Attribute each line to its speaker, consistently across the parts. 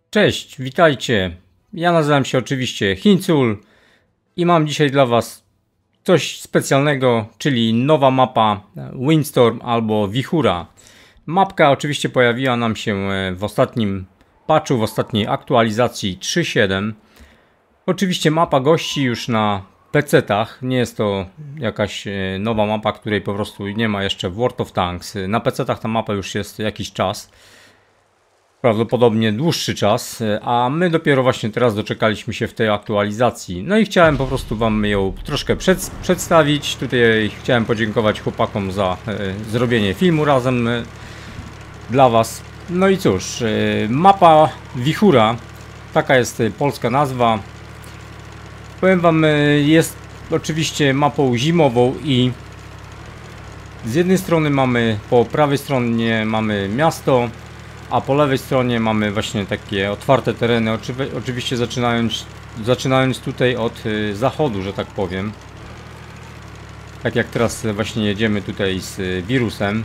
Speaker 1: Cześć, witajcie. Ja nazywam się oczywiście Hincul i mam dzisiaj dla Was coś specjalnego, czyli nowa mapa Windstorm albo Wichura. Mapka oczywiście pojawiła nam się w ostatnim patchu, w ostatniej aktualizacji 3.7. Oczywiście mapa gości już na PC-tach, nie jest to jakaś nowa mapa, której po prostu nie ma jeszcze w World of Tanks. Na PC-tach ta mapa już jest jakiś czas. Prawdopodobnie dłuższy czas, a my dopiero właśnie teraz doczekaliśmy się w tej aktualizacji. No i chciałem po prostu Wam ją troszkę przedstawić. Tutaj chciałem podziękować chłopakom za zrobienie filmu razem dla Was. No i cóż, mapa Wichura, taka jest polska nazwa. Powiem Wam, jest oczywiście mapą zimową i z jednej strony mamy, po prawej stronie mamy miasto, a po lewej stronie mamy właśnie takie otwarte tereny, oczywiście zaczynając tutaj od zachodu, że tak powiem. Tak jak teraz właśnie jedziemy tutaj z wirusem.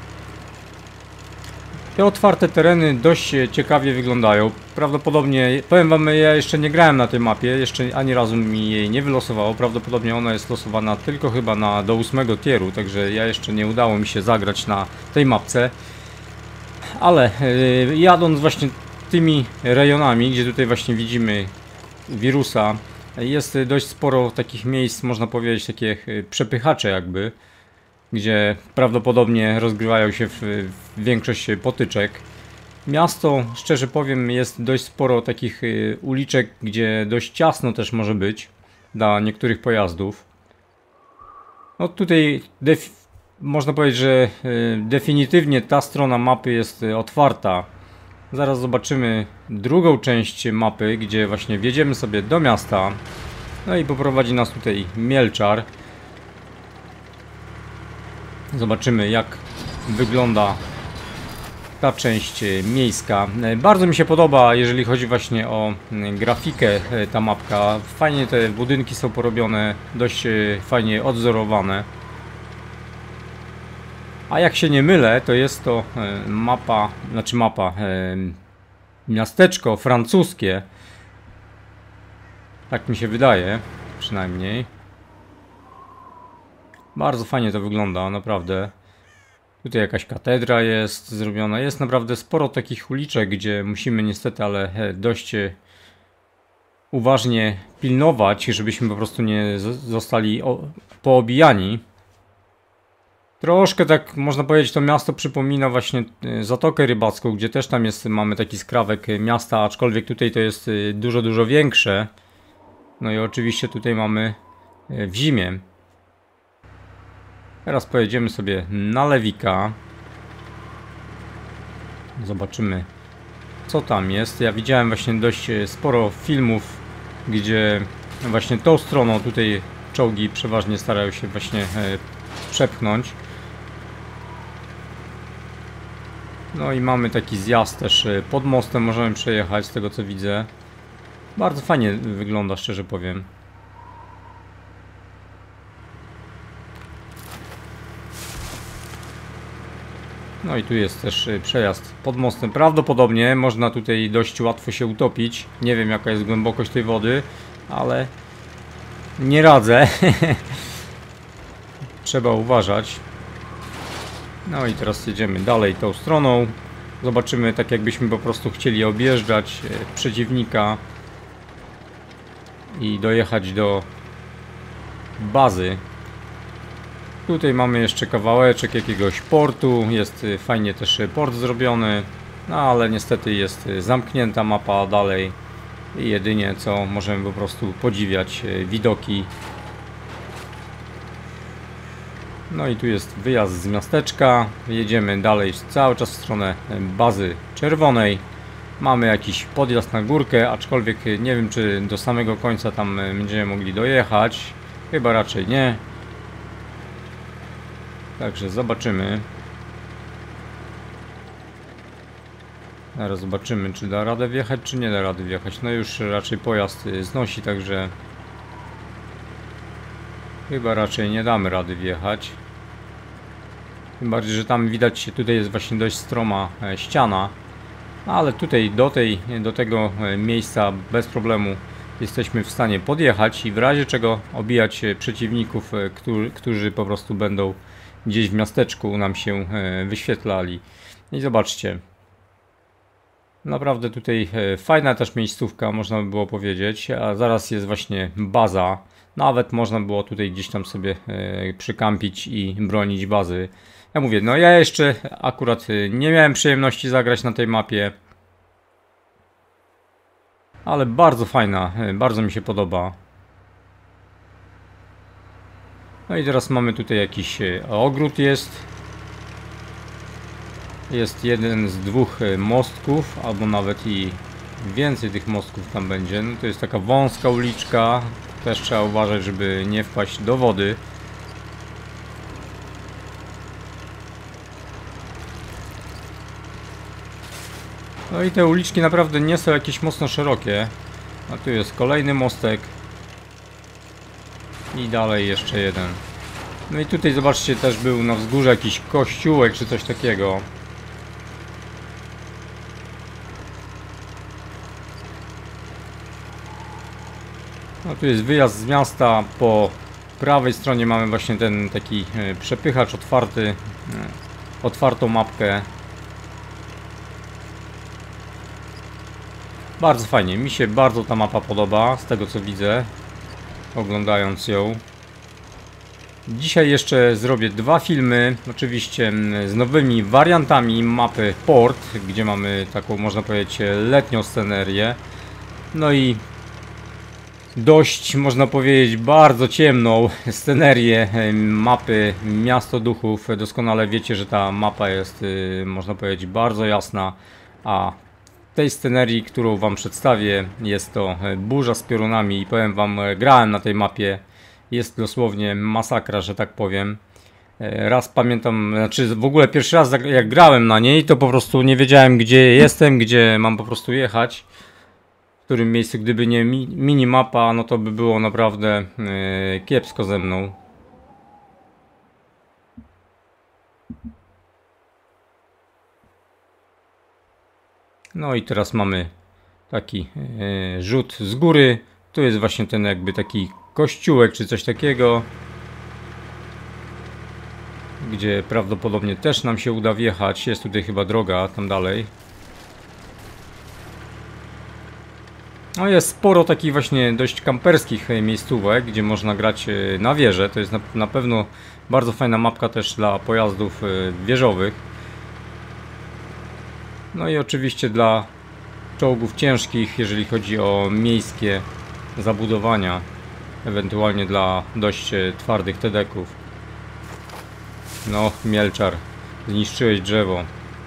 Speaker 1: Te otwarte tereny dość ciekawie wyglądają. Prawdopodobnie, powiem Wam, ja jeszcze nie grałem na tej mapie, jeszcze ani razu mi jej nie wylosowało. Prawdopodobnie ona jest losowana tylko chyba do 8 tieru, także ja jeszcze nie udało mi się zagrać na tej mapce. Ale jadąc właśnie tymi rejonami, gdzie tutaj właśnie widzimy wirusa, jest dość sporo takich miejsc, można powiedzieć, takie przepychacze jakby, gdzie prawdopodobnie rozgrywają się większość potyczek. Miasto, szczerze powiem, jest dość sporo takich uliczek, gdzie dość ciasno też może być dla niektórych pojazdów. No tutaj można powiedzieć, że definitywnie ta strona mapy jest otwarta. Zaraz zobaczymy drugą część mapy, gdzie właśnie wjedziemy sobie do miasta. No i poprowadzi nas tutaj Mielczar. Zobaczymy, jak wygląda ta część miejska. Bardzo mi się podoba, jeżeli chodzi właśnie o grafikę, ta mapka. Fajnie te budynki są porobione, dość fajnie odzorowane. A jak się nie mylę, to jest to miasteczko francuskie. Tak mi się wydaje, przynajmniej. Bardzo fajnie to wygląda, naprawdę. Tutaj jakaś katedra jest zrobiona. Jest naprawdę sporo takich uliczek, gdzie musimy niestety, ale dość uważnie pilnować, żebyśmy po prostu nie zostali poobijani. Troszkę tak można powiedzieć, to miasto przypomina właśnie Zatokę Rybacką, gdzie też tam mamy taki skrawek miasta, aczkolwiek tutaj to jest dużo większe. No i oczywiście tutaj mamy w zimie. Teraz pojedziemy sobie na Lewika. Zobaczymy, co tam jest. Ja widziałem właśnie dość sporo filmów, gdzie właśnie tą stroną tutaj czołgi przeważnie starają się właśnie przepchnąć. No i mamy taki zjazd też pod mostem, możemy przejechać z tego co widzę. Bardzo fajnie wygląda, szczerze powiem. No i tu jest też przejazd pod mostem. Prawdopodobnie można tutaj dość łatwo się utopić. Nie wiem, jaka jest głębokość tej wody, ale nie radzę. Trzeba uważać. No i teraz jedziemy dalej tą stroną. Zobaczymy, tak jakbyśmy po prostu chcieli objeżdżać przeciwnika i dojechać do bazy. Tutaj mamy jeszcze kawałeczek jakiegoś portu. Jest fajnie też port zrobiony. No ale niestety jest zamknięta mapa dalej. I jedynie co możemy po prostu podziwiać widoki. No i tu jest wyjazd z miasteczka. Jedziemy dalej cały czas w stronę bazy czerwonej. Mamy jakiś podjazd na górkę, aczkolwiek nie wiem, czy do samego końca tam będziemy mogli dojechać. Chyba raczej nie. Także zobaczymy. Zaraz zobaczymy, czy da radę wjechać, czy nie da rady wjechać. No już raczej pojazd znosi, także chyba raczej nie damy rady wjechać. Tym bardziej, że tam widać, tutaj jest właśnie dość stroma ściana. Ale tutaj do tego miejsca bez problemu jesteśmy w stanie podjechać i w razie czego obijać przeciwników, którzy po prostu będą gdzieś w miasteczku nam się wyświetlali. I zobaczcie. Naprawdę tutaj fajna też miejscówka, można by było powiedzieć, a zaraz jest właśnie baza. Nawet można było tutaj gdzieś tam sobie przykampić i bronić bazy. Ja mówię, no ja jeszcze akurat nie miałem przyjemności zagrać na tej mapie. Ale bardzo fajna, bardzo mi się podoba. No i teraz mamy tutaj jakiś ogród jest. Jest jeden z dwóch mostków, albo nawet i więcej tych mostków tam będzie. No to jest taka wąska uliczka. Też trzeba uważać, żeby nie wpaść do wody. No i te uliczki naprawdę nie są jakieś mocno szerokie. A tu jest kolejny mostek. I dalej jeszcze jeden. No i tutaj zobaczcie, też był na wzgórzu jakiś kościółek czy coś takiego. No tu jest wyjazd z miasta. Po prawej stronie mamy właśnie ten taki przepychacz otwarty. Otwartą mapkę. Bardzo fajnie, mi się bardzo ta mapa podoba, z tego co widzę, oglądając ją. Dzisiaj jeszcze zrobię dwa filmy, oczywiście z nowymi wariantami mapy Port, gdzie mamy taką, można powiedzieć, letnią scenerię. No i dość, można powiedzieć, bardzo ciemną scenerię mapy Miasto Duchów. Doskonale wiecie, że ta mapa jest, można powiedzieć, bardzo jasna, a w tej scenerii, którą wam przedstawię, jest to burza z piorunami i powiem wam, grałem na tej mapie, jest dosłownie masakra, że tak powiem. Raz pamiętam, znaczy w ogóle pierwszy raz jak grałem na niej, to po prostu nie wiedziałem, gdzie jestem, gdzie mam po prostu jechać, w którym miejscu. Gdyby nie minimapa, no to by było naprawdę kiepsko ze mną. No i teraz mamy taki rzut z góry. Tu jest właśnie ten jakby taki kościółek czy coś takiego, gdzie prawdopodobnie też nam się uda wjechać. Jest tutaj chyba droga tam dalej. No jest sporo takich właśnie dość kamperskich miejscówek, gdzie można grać na wieżę. To jest na pewno bardzo fajna mapka też dla pojazdów wieżowych. No i oczywiście dla czołgów ciężkich, jeżeli chodzi o miejskie zabudowania, ewentualnie dla dość twardych tedeków. No, Mielczar, zniszczyłeś drzewo.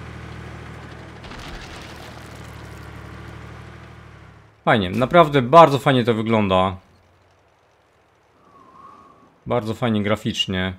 Speaker 1: Fajnie, naprawdę bardzo fajnie to wygląda. Bardzo fajnie graficznie.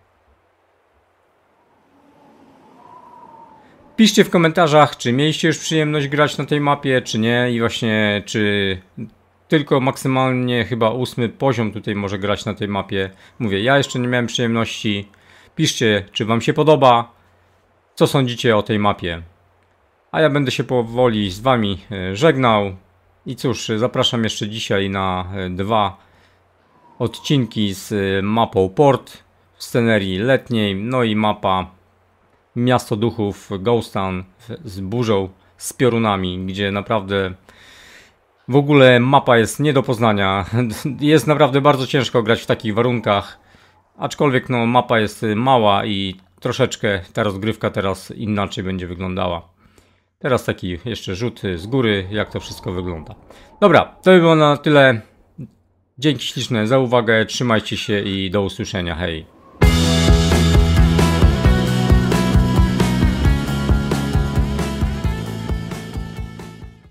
Speaker 1: Piszcie w komentarzach, czy mieliście już przyjemność grać na tej mapie, czy nie, i właśnie czy tylko maksymalnie chyba 8 poziom tutaj może grać na tej mapie. Mówię, ja jeszcze nie miałem przyjemności. Piszcie, czy wam się podoba, co sądzicie o tej mapie. A ja będę się powoli z wami żegnał. I cóż, zapraszam jeszcze dzisiaj na 2 odcinki z mapą Port w scenerii letniej, no i mapa Miasto Duchów, Ghost Town z burzą, z piorunami, gdzie naprawdę w ogóle mapa jest nie do poznania. Jest naprawdę bardzo ciężko grać w takich warunkach, aczkolwiek no mapa jest mała i troszeczkę ta rozgrywka teraz inaczej będzie wyglądała. Teraz taki jeszcze rzut z góry, jak to wszystko wygląda. Dobra, to by było na tyle. Dzięki śliczne za uwagę, trzymajcie się i do usłyszenia, hej.